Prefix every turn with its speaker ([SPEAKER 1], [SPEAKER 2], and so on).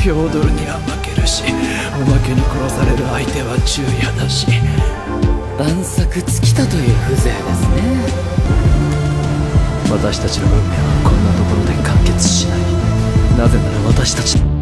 [SPEAKER 1] ヒョードルには負けるし、おまけに殺される相手は昼夜だし、
[SPEAKER 2] 万策尽きたという風情ですね。
[SPEAKER 1] 私たちの運命はこんなところで完結しない。なぜなら私たち